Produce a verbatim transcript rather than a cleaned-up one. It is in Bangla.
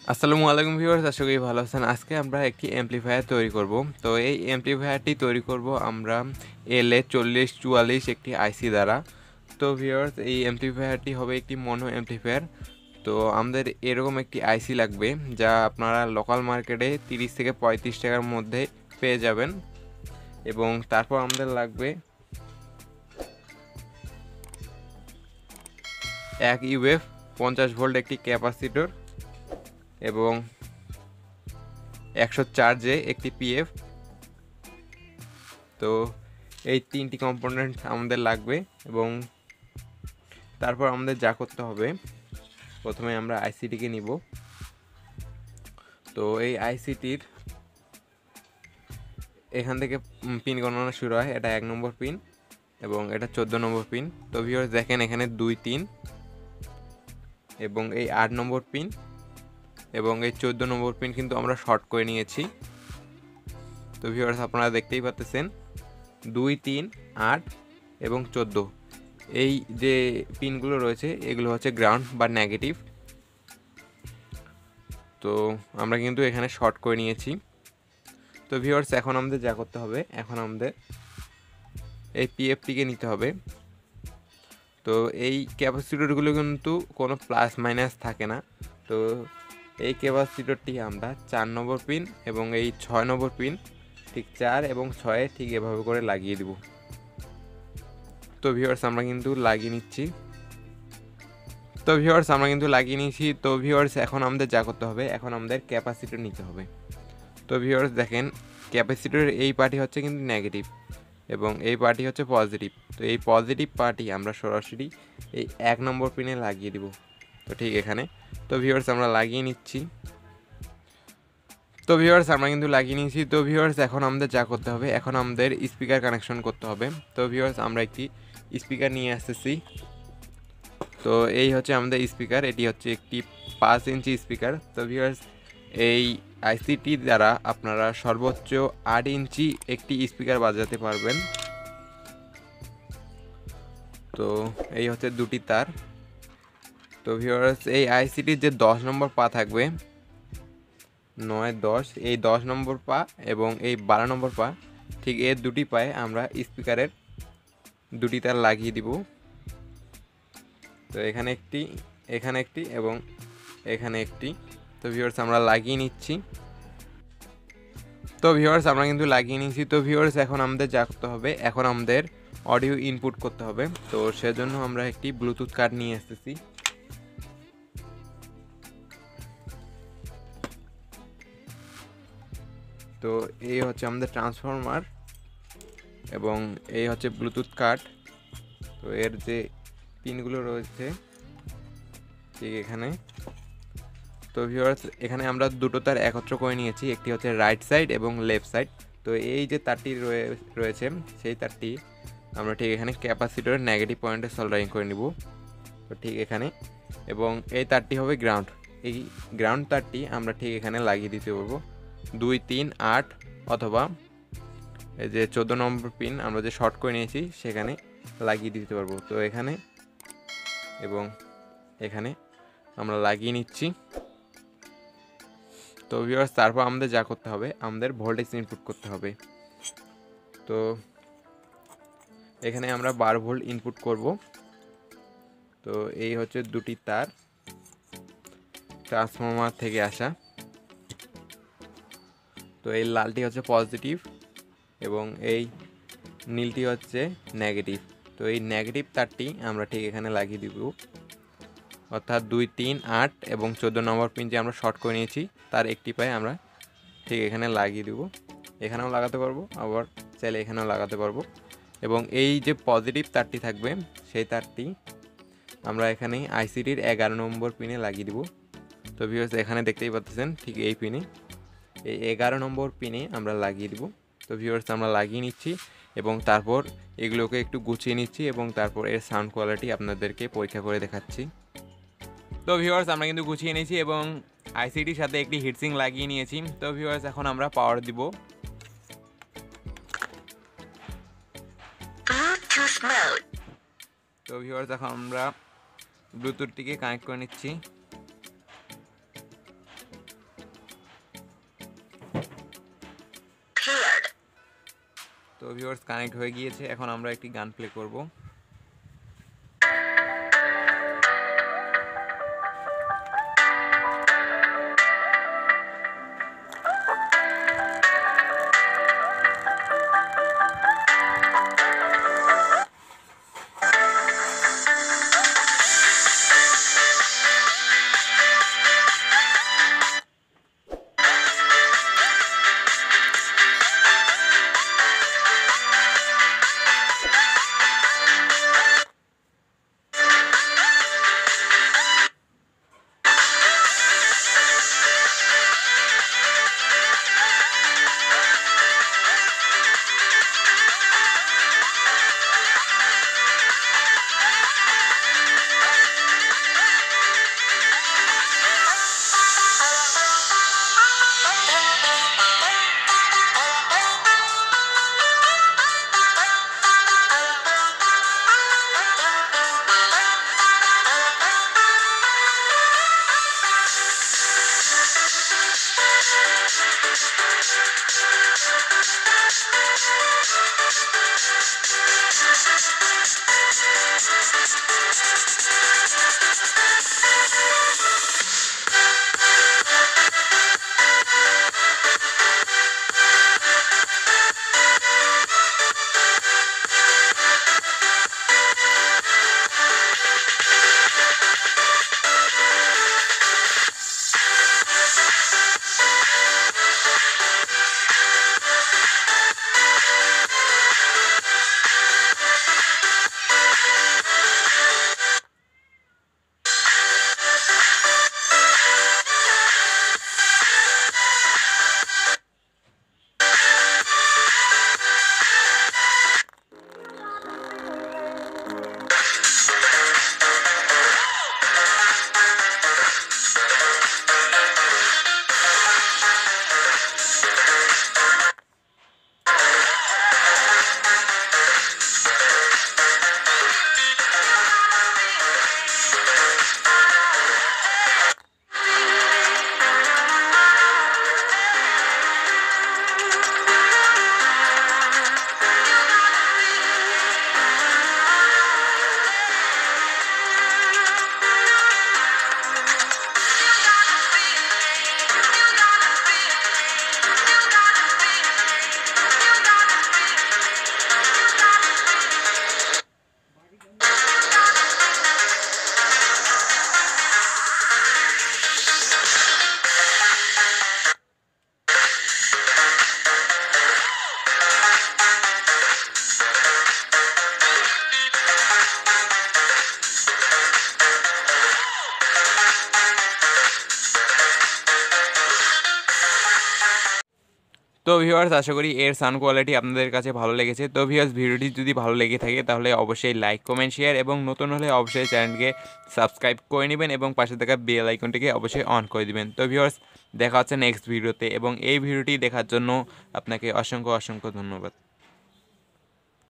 আসসালামু আলাইকুম ভিউয়ার্স, আশা করি ভালো আছেন। আজকে আমরা একটি অ্যাম্প্লিফায়ার তৈরি করব। তো এই অ্যাম্প্লিফায়ারটি তৈরি করব আমরা এল এ চল্লিশ চুয়াল্লিশ একটি আইসি দ্বারা। তো ভিউয়ার্স, এই অ্যাম্প্লিফায়ারটি হবে একটি মনো অ্যাম্প্লিফায়ার। তো আমাদের এরকম একটি আইসি লাগবে, যা আপনারা লোকাল মার্কেটে তিরিশ থেকে পঁয়ত্রিশ টাকার মধ্যে পেয়ে যাবেন। এবং তারপর আমাদের লাগবে এক ইউএফ পঞ্চাশ ভোল্ট একটি ক্যাপাসিটর এবং একশো চার্জে একটি পিএফ। তো এই তিনটি কম্পোনেন্ট আমাদের লাগবে। এবং তারপর আমাদের যা করতে হবে, প্রথমে আমরা আইসিটিকে নিব। তো এই আইসিটির এখান থেকে পিন গণনা শুরু হয়। এটা এক নম্বর পিন এবং এটা চোদ্দো নম্বর পিন। তো ভিউয়ার্স দেখেন, এখানে দুই তিন এবং এই আট নম্বর পিন এবং এই চোদ্দো নম্বর পিন কিন্তু আমরা শর্ট করে নিয়েছি। তো ভিউয়ার্স আপনারা দেখতেই পাচ্ছেন, দুই তিন আট এবং চোদ্দো এই যে পিনগুলো রয়েছে এগুলো হচ্ছে গ্রাউন্ড বা নেগেটিভ। তো আমরা কিন্তু এখানে শর্ট করে নিয়েছি। তো ভিউয়ার্স এখন আমাদের যা করতে হবে, এখন আমাদের এই পিএফটিকে নিতে হবে। তো এই ক্যাপাসিটরগুলো কিন্তু কোনো প্লাস মাইনাস থাকে না। তো এই ক্যাপাসিটরটি আমরা চার নম্বর পিন এবং এই ছয় নম্বর পিন ঠিক চার এবং ছয়ে ঠিক এভাবে করে লাগিয়ে দেব। তো ভিউয়ার্স আমরা কিন্তু লাগিয়ে নিচ্ছি। তো ভিউয়ার্স আমরা কিন্তু লাগিয়ে নিয়েছি। তো ভিউয়ার্স এখন আমাদের যা করতে হবে, এখন আমাদের ক্যাপাসিটর নিতে হবে। তো ভিউয়ার্স দেখেন, ক্যাপাসিটরের এই পার্টি হচ্ছে কিন্তু নেগেটিভ এবং এই পার্টি হচ্ছে পজিটিভ। তো এই পজিটিভ পার্টি আমরা সরাসরি এই এক নম্বর পিনে লাগিয়ে দিব। তো ঠিক এখানে। তো ভিউয়ার্স আমরা লাগিয়ে নিচ্ছি। তো ভিউয়ার্স আমরা কিন্তু লাগিয়ে নিয়েছি। তো ভিউয়ার্স এখন আমাদের যা করতে হবে, এখন আমাদের স্পিকার কানেকশন করতে হবে। তো ভিউয়ার্স আমরা একটি স্পিকার নিয়ে আসতেছি। তো এই হচ্ছে আমাদের স্পিকার, এটি হচ্ছে একটি পাঁচ ইঞ্চি স্পিকার। তো ভিউয়ার্স এই আইসিটি দ্বারা আপনারা সর্বোচ্চ আট ইঞ্চি একটি স্পিকার বাজাতে পারবেন। তো এই হচ্ছে দুটি তার। তো ভিউয়ার্স এই আইসিটির যে দশ নম্বর পা থাকবে, নয় দশ, এই দশ নম্বর পা এবং এই বারো নম্বর পা, ঠিক এর দুটি পায়ে আমরা স্পিকারের দুটি তার লাগিয়ে দিব। তো এখানে একটি, এখানে একটি এবং এখানে একটি। তো ভিউয়ার্স আমরা লাগিয়ে নিচ্ছি। তো ভিউয়ার্স আমরা কিন্তু লাগিয়ে নিয়েছি। তো ভিউয়ার্স এখন আমাদের যা করতে হবে, এখন আমাদের অডিও ইনপুট করতে হবে। তো সেজন্য আমরা একটি ব্লুটুথ কার্ড নিয়ে আসতেছি। তো এই হচ্ছে আমাদের ট্রান্সফরমার এবং এই হচ্ছে ব্লুটুথ কার্ড। তো এর যে পিনগুলো রয়েছে ঠিক এখানে। তো ভিউয়ার্স এখানে আমরা দুটো তার একত্র করে নিয়েছি, একটি হচ্ছে রাইট সাইড এবং লেফট সাইড। তো এই যে তারটি রয়েছে সেই তারটি আমরা ঠিক এখানে ক্যাপাসিটরের নেগেটিভ পয়েন্টে সোল্ডারিং করে নিব। তো ঠিক এখানে। এবং এই তারটি হবে গ্রাউন্ড। এই গ্রাউন্ড তারটি আমরা ঠিক এখানে লাগিয়ে দিতে পারবো দুই তিন আট, অথবা এই যে চোদ্দো নম্বর পিন আমরা যে শর্ট করে নিয়েছি সেখানে লাগিয়ে দিতে পারবো। তো এখানে এবং এখানে আমরা লাগিয়ে নিচ্ছি। তো ভিউয়ার্স তারপর আমাদের যা করতে হবে, আমাদের ভোল্টেজ ইনপুট করতে হবে। তো এখানে আমরা বারো ভোল্ট ইনপুট করব। তো এই হচ্ছে দুটি তার ট্রান্সফরমার থেকে আসা। তো এই লালটি হচ্ছে পজিটিভ এবং এই নীলটি হচ্ছে নেগেটিভ। তো এই নেগেটিভ তারটি আমরা ঠিক এখানে লাগিয়ে দিব, অর্থাৎ দুই তিন আট এবং চোদ্দো নম্বর পিন যে আমরা শর্ট করে নিয়েছি তার একটি পায়ে আমরা ঠিক এখানে লাগিয়ে দেব। এখানেও লাগাতে পারবো, আবার চাইলে এখানেও লাগাতে পারবো। এবং এই যে পজিটিভ তারটি থাকবে সেই তারটি আমরা এখানে আইসিটির এগারো নম্বর পিনে লাগিয়ে দিব। তো ভিউয়ার্স এখানে দেখতেই পাচ্ছেন, ঠিক এই পিনে, এই এগারো নম্বর পিনে আমরা লাগিয়ে দিব। তো ভিউয়ার্স আমরা লাগিয়ে নিচ্ছি এবং তারপর এগুলোকে একটু গুছিয়ে নিচ্ছি এবং তারপর এর সাউন্ড কোয়ালিটি আপনাদেরকে পরীক্ষা করে দেখাচ্ছি। তো ভিউয়ার্স আমরা কিন্তু গুছিয়ে নিয়েছি এবং আইসিটির সাথে একটি হিটসিং লাগিয়ে নিয়েছি। তো ভিউয়ার্স এখন আমরা পাওয়ার দিব। তো ভিউয়ার্স এখন আমরা ব্লুটুথটিকে কানেক্ট করে নিচ্ছি। তো ভিউয়ার্স কানেক্ট হয়ে গিয়েছে, এখন আমরা একটি গান প্লে করব। তো ভিউয়ার্স আশা করি এর সাউন্ড কোয়ালিটি আপনাদের কাছে ভালো লেগেছে। তো ভিউয়ার্স ভিডিওটি যদি ভালো লেগে থাকে তাহলে অবশ্যই লাইক কমেন্ট শেয়ার এবং নতুন হলে অবশ্যই চ্যানেলকে সাবস্ক্রাইব করে নেবেন এবং পাশে থাকা বেল আইকনটিকে অবশ্যই অন করে দিবেন। তো ভিউয়ার্স দেখা হচ্ছে নেক্সট ভিডিওতে এবং এই ভিডিওটি দেখার জন্য আপনাকে অসংখ্য অসংখ্য ধন্যবাদ।